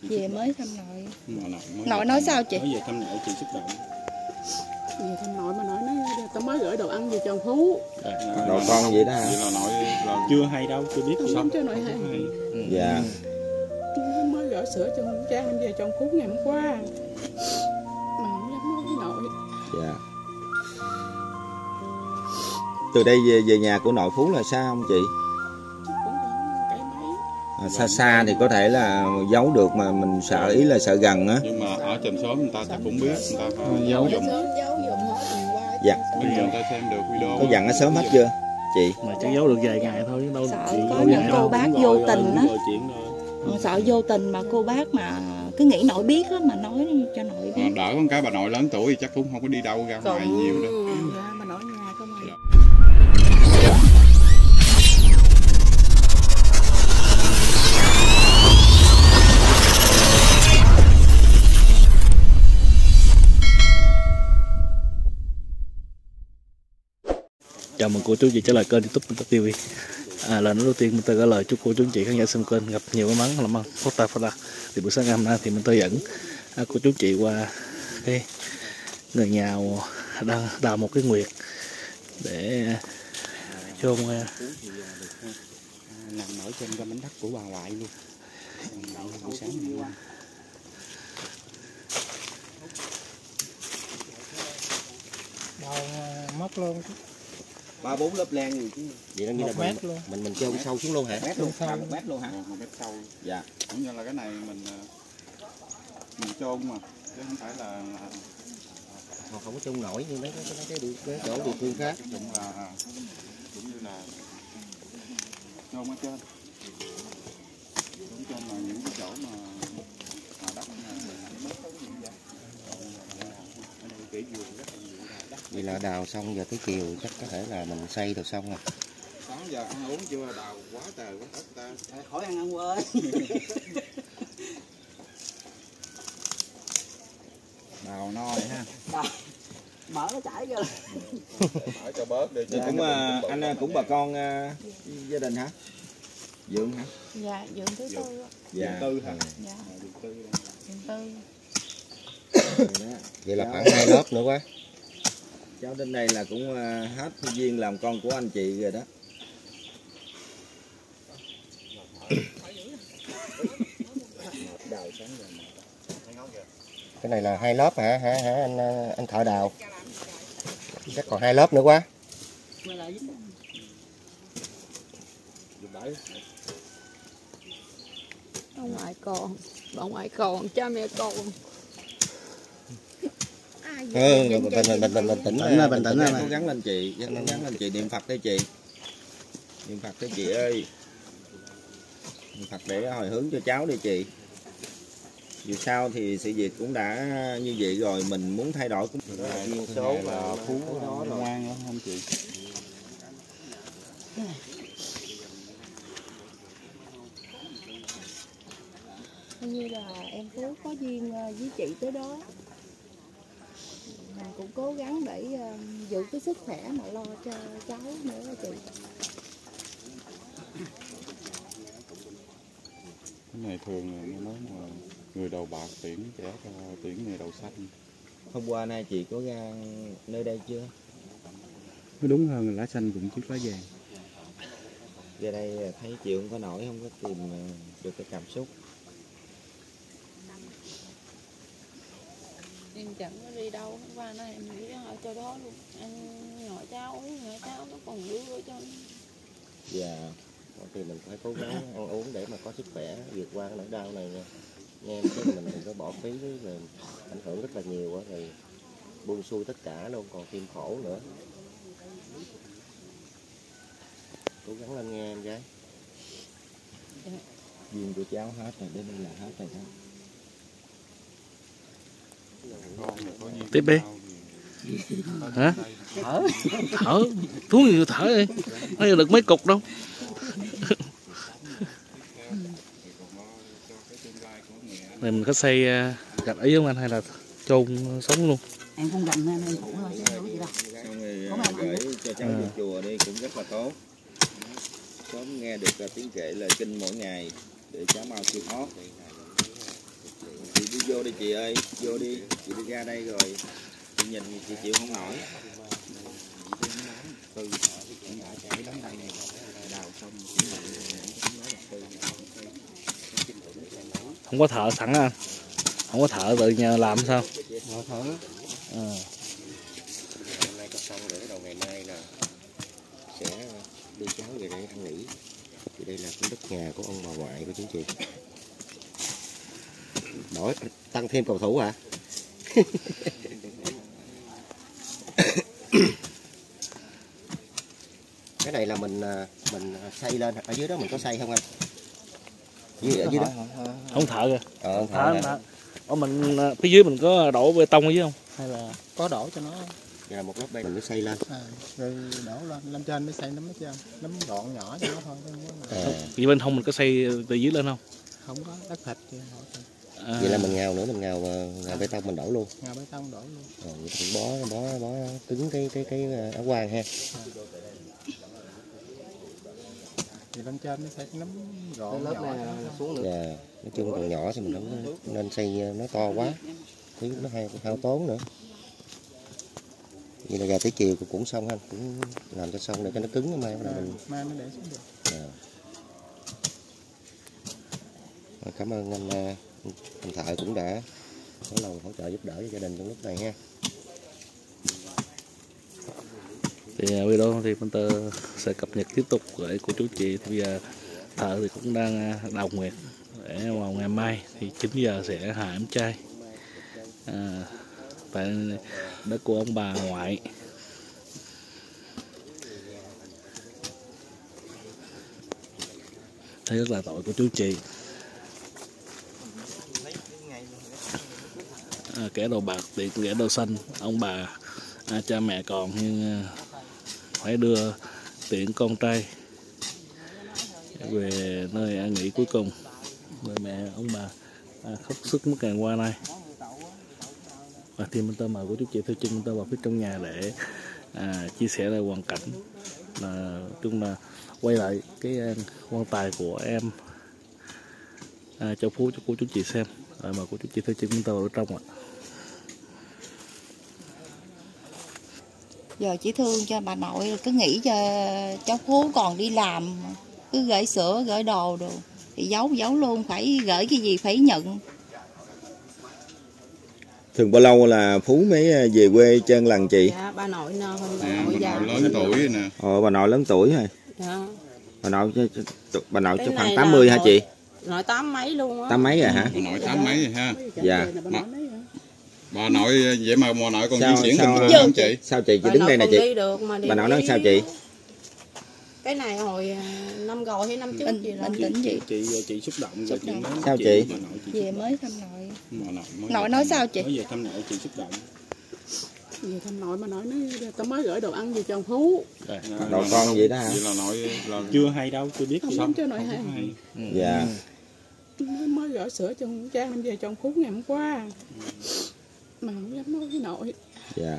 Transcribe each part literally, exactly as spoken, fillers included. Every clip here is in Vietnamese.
Về mới thăm nội. Nội nói sao chị? Nói về thăm nội chị xúc động. Về thăm nội mà nội nói tao mới gửi đồ ăn về cho Phú. Đồ con vậy đó hả? Vậy là nội là chưa hay đâu, chưa biết không cho nội hay. Dạ. Mới gửi sữa cho con Trang về cho Phú ngày hôm qua. Mà không dám nói với nội. Dạ. Từ đây về, về nhà của nội Phú là xa không chị? À, xa xa thì có thể là giấu được mà mình sợ, ý là sợ gần á. Nhưng mà ở chòm xóm người ta cũng biết, người ta có giấu dụng. Dạ. Bây giờ người ta xem được video. Có dặn nó sớm hết chưa chị? Mà chỉ giấu được vài ngày thôi chứ đâu. Sợ có những cô bác vô tình á. Sợ vô tình mà cô bác mà cứ nghĩ nội biết á, mà nói cho nội biết. Đỡ con cái bà nội lớn tuổi thì chắc cũng không có đi đâu ra ngoài nhiều đâu. Dạ, bà nội nhà không à. Chào mừng cô chú chị trở lại kênh YouTube Minh Tắc ti vi. À, lần đầu tiên mình tôi gửi lời chúc cô chú chị khán giả xem kênh gặp nhiều may mắn làm ăn phát tài phát đạt. Thì buổi sáng ngày hôm nay thì mình tôi dẫn à, cô chú chị qua cái người nhà đang đào một cái nguyệt để chôn nằm ở trên cái mảnh đất của bà ngoại luôn. Buổi sáng này. Đầu mất luôn. Ba bốn lớp len gì chứ. Vậy nó như là mình, luôn. mình mình chôn sâu xuống luôn hả? Mét luôn, một mét luôn hả? Một mét sâu. Dạ. Cũng như là cái này mình mình chôn mà chứ không phải là Họ không có chôn nổi như mấy cái cái cái, cái chỗ địa phương khác. Cũng là cũng như là chôn ở trên. Cũng chôn là những cái chỗ mà mà đất Vậy là đào xong giờ tới chiều chắc có thể là mình xây được xong rồi. Sáng giờ ăn uống chưa, đào quá trời quá đất ta. Khỏi ăn ăn ơi. Đào no vậy ha. Đào. Mở nó chảy ra. Mở cho bớt đi. Cũng uh, anh cũng bà con uh, gia đình hả? Dượng hả? Dạ, Dượng thứ tư. Dạ. Tư hả? Dạ. Dượng tư. Dượng tư. Vậy là khoảng hai lớp nữa quá. Cháu đến đây là cũng uh, hết duyên làm con của anh chị rồi đó. Cái này là hai lớp hả hả hả anh anh thợ đào. Chắc còn hai lớp nữa quá. Ông ngoại con, bà ngoại con, cha mẹ con. Ừ, bình bình bình bình bình tĩnh Tỉnh bình tĩnh cố gắng lên chị, cố gắng lên chị, niệm Phật đấy chị. Niệm Phật đấy chị ơi. Niệm Phật để hồi hướng cho cháu đi chị. Dù sao thì sự việc cũng đã như vậy rồi, mình muốn thay đổi cũng duyên số là Phú đó là ngoan lắm không chị? Như là em Phú có duyên với chị tới đó. Mình cũng cố gắng để uh, giữ cái sức khỏe mà lo cho cháu nữa đó chị. Cái này thường là nói mà người đầu bạc tuyển trẻ cho tuyển người đầu xanh. Hôm qua nay chị có ra nơi đây chưa? Nó đúng hơn là lá xanh cũng chiếc lá vàng. Ra đây thấy chịu không có nổi, không có tìm được cái cảm xúc. Em chẳng có đi đâu, hôm qua nay em nghĩ ở chỗ đó luôn. Ăn nhỏ cháu, nhỏ cháu nó còn đứa ở trên. Dạ. Thì mình phải cố gắng ăn uống để mà có sức khỏe vượt qua cái nỗi đau này nha. Nghe em chứ mình đừng có bỏ phí rồi ảnh hưởng rất là nhiều á, rồi buông xuôi tất cả luôn, còn thêm khổ nữa. Cố gắng lên nghe em gái. Duyên của cháu hết rồi, đến đây là hết rồi đó. Tiếp đi. Hả? Thở. Thở. Thuốc gì thở đi. Nó được mấy cục đâu. Này mình có xây gạch ấy không anh hay là chôn sống luôn? Em cũng gần nên em phụ thôi chứ đâu có gì đâu. Xong rồi gửi cho cháu vô chùa đi cũng rất là tốt. Sớm nghe được tiếng kệ lời kinh mỗi ngày để cháu mau chịu thoát. vô đi chị ơi, vô đi, chị đi ra đây rồi chị nhìn chị chịu không nổi. Từ cũng đã chảy đóng đây này, đào xong không có thợ sẵn anh, không có thợ tự nhờ làm sao? Ngồi thở. À. Hôm nay có xong rồi, bắt đầu ngày mai là sẽ đưa cháu về đây ăn nghỉ. Thì đây là cái đất nhà của ông bà ngoại của chú chị. Đổi tăng thêm cầu thủ hả? Cái này là mình mình xây lên, ở dưới đó mình có xây không anh? Dưới, ở dưới đó. Không thợ kìa. Ờ, không Thợ, thợ. thợ. Ở mình phía dưới mình có đổ bê tông ở dưới không? Hay là Có đổ cho nó. Đây là một lớp đây mình mới xây lên. À, rồi đổ lên, lên trên mới xây nấm hết trơn. Nấm đoạn nhỏ cho nó thôi. À. Vậy bên hông mình có xây từ dưới lên không? Không có đất thịt thì họ À. Vậy là mình ngào nữa, mình ngào ngào bê tông mình đổ luôn. ngào bê tông đổ luôn. Rồi vậy thì bó bó bó cứng cái cái cái áo quan ha. Thì lên trên mới xây nấm gọn Lớp nhỏ này cho nó thôi. xuống nữa. Dạ, nói chung còn nhỏ thì mình không nên xây nó to quá. Thứ nó hay hao tốn nữa. Vậy là gà tới chiều cũng xong ha, cũng làm cho xong để cho nó cứng mai bắt đầu mình. Mai nó để xuống được. Dạ. Cảm ơn anh, anh Thợ cũng đã có lòng hỗ trợ giúp đỡ cho gia đình trong lúc này ha. Thì video thì mình tơ sẽ cập nhật tiếp tục với của chú chị. Thì bây giờ thợ thì cũng đang đào nguyệt để vào ngày mai thì chín giờ sẽ hạ em trai à, tại đất của ông bà ngoại. Thấy rất là tội của chú chị. À, kẻ đầu bạc thì kẻ đầu xanh, ông bà à, cha mẹ còn nhưng phải đưa tiễn con trai về nơi an nghỉ cuối cùng. Người mẹ ông bà à, khóc sức mất ngày qua nay. Và thì mình tơ mời của chú chị theo chân mình tơ vào phía trong nhà để à, chia sẻ lại hoàn cảnh, là chung là quay lại cái quan tài của em à, cho phú cho cô chú chị xem. Rồi mời cô chú chị theo chân mình tơ vào trong ạ. Giờ chỉ thương cho bà nội, cứ nghĩ cho cháu Phú còn đi làm, cứ gửi sữa gửi đồ đồ thì giấu giấu luôn, phải gửi cái gì phải nhận. Thường bao lâu là Phú mới về quê chân lần chị? Dạ, bà nội nè, bà À, nội bà già. nội lớn tuổi rồi nè. Ồ, bà nội lớn tuổi rồi. Dạ. Bà nội bà nội Cái chắc khoảng này tám là mươi hả nội- chị? Nội tám mấy luôn á. Tám mấy rồi hả? Bà nội tám mấy rồi ha. Dạ. Mà, bà nội vậy mà bà nội còn Sao- di chuyển sao- bình thường Chưa. không chị? Sao chị chị Bà đứng nội đây nè còn chị? đi được mà đi Bà nội nói đi- sao chị? Cái này hồi à, năm rồi hay năm trước Bình, gì đó. bình tĩnh chị. Chị chị xúc động rồi Xúc chị động. nói Sao chuyện chị? với bà nội chị. Về mới thăm nội. Bà nội mới Nội về nói thăm- sao chị? Mới về thăm nội chị xúc động. Về thăm nội mà nội nói tao mới gửi đồ ăn về cho ông Phú. Nội con vậy đó hả? Vậy là nội là chưa hay đâu, chưa biết Không gì. dám cho nội hay. Dạ. Mới, mới gửi sữa cho con Trang đem về cho ông Phú ngày hôm qua. Mà không dám nói với nội. Dạ.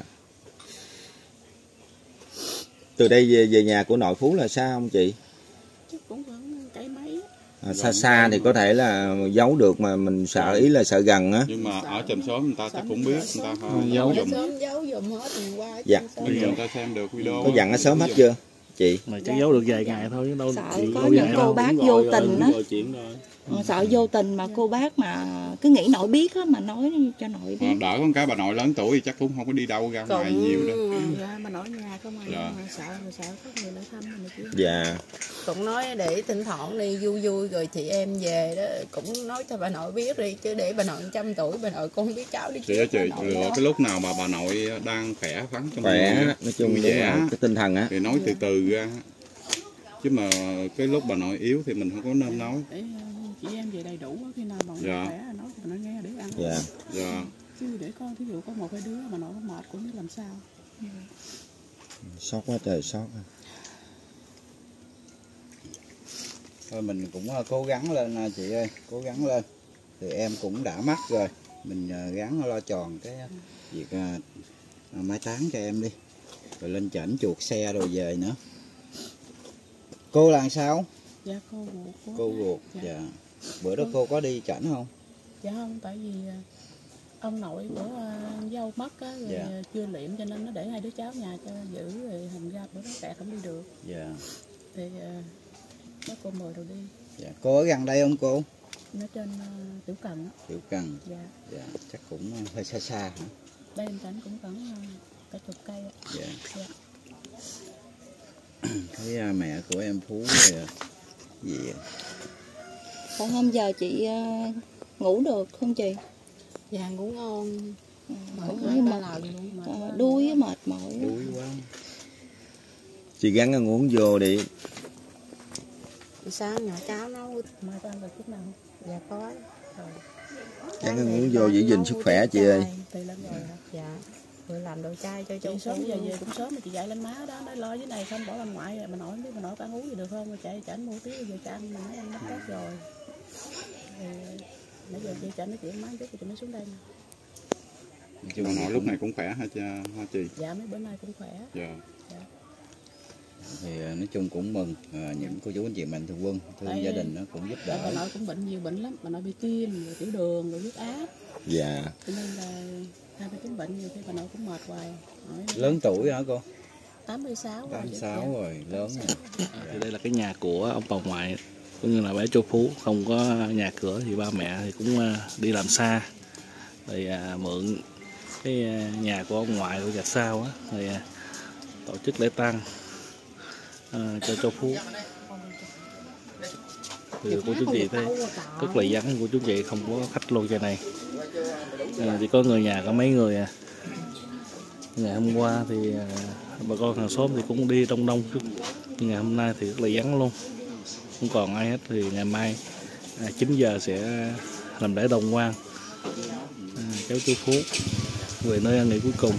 Từ đây về, về nhà của nội Phú là xa không chị? Chắc cũng khoảng cây mấy. À, xa xa thì có thể là giấu được mà mình sợ, ý là sợ gần á. Nhưng mà ở trong xóm người ta chắc cũng biết, người ta Ừ, giấu Giấu giùm. sớm giấu giùm hết ngày qua. Dạ. Bây giờ người ta xem được video. Có dặn ở sớm hết chưa chị? Mà chắc giấu được vài ngày thôi chứ đâu. Sợ chị có đâu những dài cô đâu. bác Đúng vô rồi, tình đúng á. rồi, chuyện rồi. Ờ, sợ vô tình mà cô bác mà cứ nghĩ nội biết á, mà nói cho nội Mà biết. đỡ con cái bà nội lớn tuổi thì chắc cũng không có đi đâu ra ngoài Cũng, nhiều đó. Dạ mà nội nhà không ai Dạ. mà sợ mà sợ có người lại thăm này kia. Dạ. cũng nói để thỉnh thoảng đi vui vui rồi chị em về đó cũng nói cho bà nội biết đi, chứ để bà nội trăm tuổi bà nội con không biết cháu đi Chị á chị, lựa cái lúc nào mà bà nội đang khỏe khoắn trong người, Khỏe, nói chung vui đúng vẻ là cái tinh thần á. thì nói từ từ ra. Chứ mà cái lúc bà nội yếu thì mình không có nên nói. Để chị em về đầy đủ khi nào mà Dạ. khỏe nói cho nó nghe để ăn. Dạ. Dạ. Chứ để con thí dụ có một hai đứa mà nó mệt cũng biết làm sao. Sót quá trời sót. Thôi mình cũng cố gắng lên chị ơi, cố gắng lên. Thì em cũng đã mắc rồi, mình gắng lo tròn cái việc à, mai táng cho em đi. Rồi lên chảnh chuột xe rồi về nữa. Cô là sao? Dạ cô ruột. Cô ruột, Dạ. dạ. Bữa đó cô có đi chảnh không? Dạ không, tại vì ông nội của uh, dâu mất á, rồi Dạ. chưa liệm cho nên nó để hai đứa cháu nhà cho giữ, rồi thành ra bữa đó Tẹt không đi được. Dạ. Thì uh, bác cô mời rồi đi. Dạ. Cô ở gần đây không cô? Nó trên uh, Tiểu Cần á. Tiểu Cần. Dạ. Dạ. Chắc cũng hơi xa xa hả? Đây em cảnh cũng khoảng uh, cả chục cây ạ. Dạ. Dạ. Thấy uh, mẹ của em Phú rồi gì vậy? Còn hôm giờ chị uh, ngủ được không chị? Dạ ngủ ngon. Ừ, Cũng cũng hai như ba mệt, lần luôn mà. uh, đuối mệt mỏi. Đuối quá. Chị gắn ăn uống vô đi. Sáng nhỏ cháu nấu Mai có ăn được chút nào không? dạ có. Rồi. Gắn ăn uống vô giữ gìn sức khỏe chị ơi. Thì lắm rồi hả? Dạ. Rồi làm đồ chay cho Chị cháu sớm Phú giờ luôn. về cũng sớm mà chị dạy lên má đó, nói lo với này không bỏ lên ngoại rồi. Bà nội không biết bà nội có ăn uống gì được không, rồi chạy chảnh mua tí về cho ăn, mà nói ăn mất tốt rồi. Thì nãy giờ chị chảnh nói chuyện máy chút rồi chị mới xuống đây nè. Chứ bà nội lúc này cũng khỏe hả cha hả chị? Dạ mấy bữa nay cũng khỏe. Dạ. Dạ. Thì uh, nói chung cũng mừng uh, những cô chú anh chị mạnh thường quân, thương Tại- gia đình nó cũng giúp Tại bà đỡ. nội cũng bệnh nhiều bệnh lắm, bà nội bị tim, rồi tiểu đường, rồi huyết áp. Dạ. Cho nên là hai cái chứng bệnh nhiều khi bà nội cũng mệt hoài. Hỏi Lớn tuổi hả cô? tám mươi sáu rồi. tám mươi sáu Dạ. rồi, lớn rồi. Thì đây là cái nhà của ông bà ngoại cũng như là bé Châu Phú, không có nhà cửa thì ba mẹ thì cũng à, đi làm xa, thì à, mượn cái à, nhà của ông ngoại của Gạch Sao á, thì à, tổ chức lễ tang à, cho Châu Phú. Thì cô chú chị thấy rất là vắng, cô chú chị không có khách lô chơi này, à, chỉ có người nhà có mấy người à. Ngày hôm qua thì à, bà con hàng xóm thì cũng đi đông đông chút, nhưng ngày hôm nay thì rất là vắng luôn, không còn ai hết. Thì ngày mai à, chín giờ sẽ làm lễ đồng quan à, cháu Châu Phú về nơi an nghỉ cuối cùng.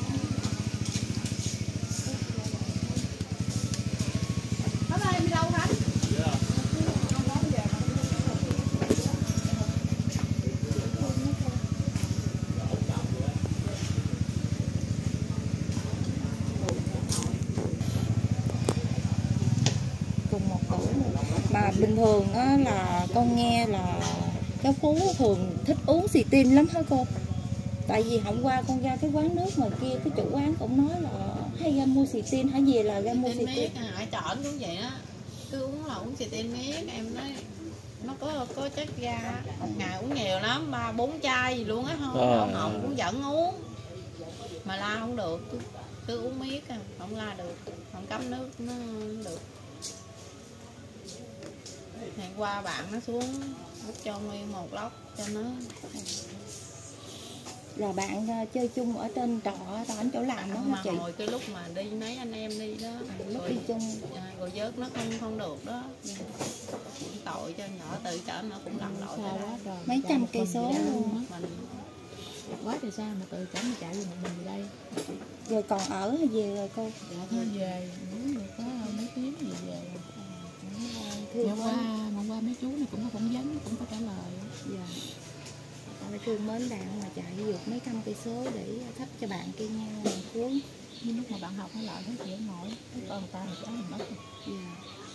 Cùng một tuổi. Mà bình thường á, là con nghe là cháu Phú thường thích uống xì tin lắm hả cô? Tại vì hôm qua con ra cái quán nước ngoài kia, cái chủ quán cũng nói là hay ra mua xì tin, hả về là ra mua xì Tên tin. miết ở trển cũng vậy á, cứ uống là uống xì tên miết. Em nói nó có có chất ga, một ngày uống nhiều lắm, ba bốn chai gì luôn á. Không À. ông Hồng cũng dẫn uống mà la không được, cứ, cứ uống miết à, không la được, không cấm nước nó không được. Ngày qua bạn nó xuống hút cho nguyên một lốc cho nó. Là bạn uh, chơi chung ở trên trọ, trọ ở chỗ làm đó hả Mà chị? hồi cái lúc mà đi mấy anh em đi đó, Lúc rồi, đi chung. à, rồi vớt nó không không được đó. Cũng tội cho nhỏ tự trển nó cũng lặn lội tới đây. rồi. Mấy trăm cây số luôn á. Mình Quá trời xa mà tự chảnh mà chạy về một mình về đây. Rồi còn ở hay về rồi cô? Dạ thôi về, muốn được có mấy tiếng gì về. Thương Hôm mến, qua, hôm qua mấy chú này cũng có phỏng vấn, cũng có trả lời. dạ. Tại thương mến bạn mà chạy vượt mấy trăm cây số để thắp cho bạn cây nhang lần cuối. Nhưng lúc mà bạn học nó lại thấy chị ông nội, cái con người ta mà cháu mình mất rồi. Dạ.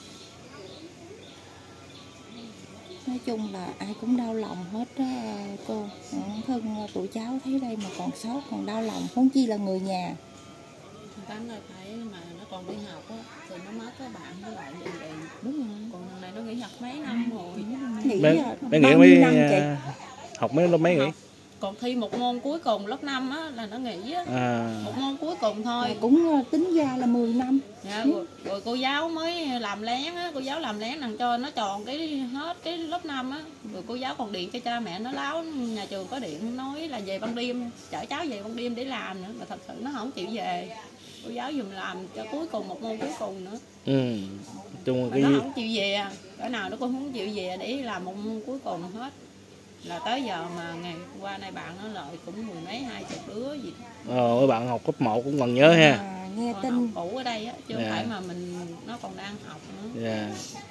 Nói chung là ai cũng đau lòng hết á cô. Bản thân tụi cháu thấy đây mà còn sót, còn đau lòng, huống chi là người nhà. người ta nói thấy mà nó còn đi học á, thì nó mất các bạn với lại vậy vậy. Đúng rồi. Còn thằng này nó nghỉ học mấy năm rồi. Nghĩ Mấy, là mấy nghĩ bao mấy nhiêu năm chị? à, học mấy lớp mấy nghĩ? Còn thi một môn cuối cùng lớp năm á là nó nghỉ á. À, Một môn cuối cùng thôi. Mà cũng uh, tính ra là mười năm. Dạ, rồi, rồi cô giáo mới làm lén á, cô giáo làm lén đằng cho nó tròn cái hết cái lớp năm á. Rồi cô giáo còn điện cho cha mẹ nó láo, nhà trường có điện nói là về ban đêm, chở cháu về ban đêm để làm nữa, mà thật sự nó không chịu về. Cô giáo dùm làm cho cuối cùng một môn cuối cùng nữa. ừ. Chung Mà cái nó không chịu về, cỡ nào nó cũng không chịu về để làm một môn cuối cùng hết. Là tới giờ mà ngày qua nay bạn nó lợi cũng mười mấy hai chục đứa gì. ờ, mấy bạn học cấp một cũng còn nhớ ha. À, nghe Còn tin học cũ ở đây á, chứ không Dạ. phải mà mình nó còn đang học nữa. Dạ.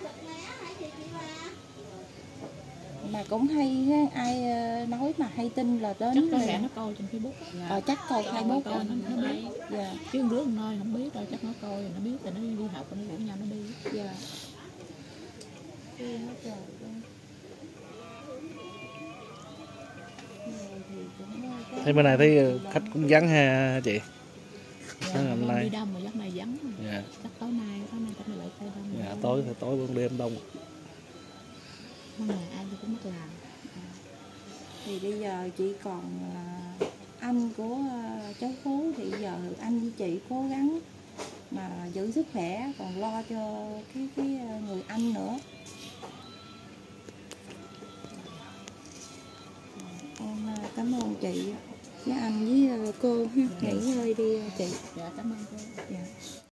mà cũng hay ha, ai ờ, nói mà hay tin là đến Chắc có là- lẽ nó coi trên Facebook á. Dạ. Ờ, chắc coi Cho Facebook coi á. nó- nó biết. Dạ, Chứ đứa con nói không biết đâu, chắc nó coi rồi nó biết rồi nó đi học rồi nó rủ nhau nó đi. dạ. Thương hết trời luôn. Thấy bên này thấy khách cũng vắng ha chị. Sáng hôm nay đi đông mà giấc này vắng. Dạ. Chắc tối nay tối nay chắc lại khai đông. Dạ, tối tối ban đêm đông. Hôm nay ai cũng mất làm. Thì bây giờ chỉ còn uh, anh của uh, cháu Phú, thì giờ anh với chị cố gắng mà giữ sức khỏe, còn lo cho cái cái người anh nữa. Em uh, cảm ơn chị với anh với uh, cô ha. Nghỉ ngơi đi chị. Dạ cảm ơn cô. Dạ.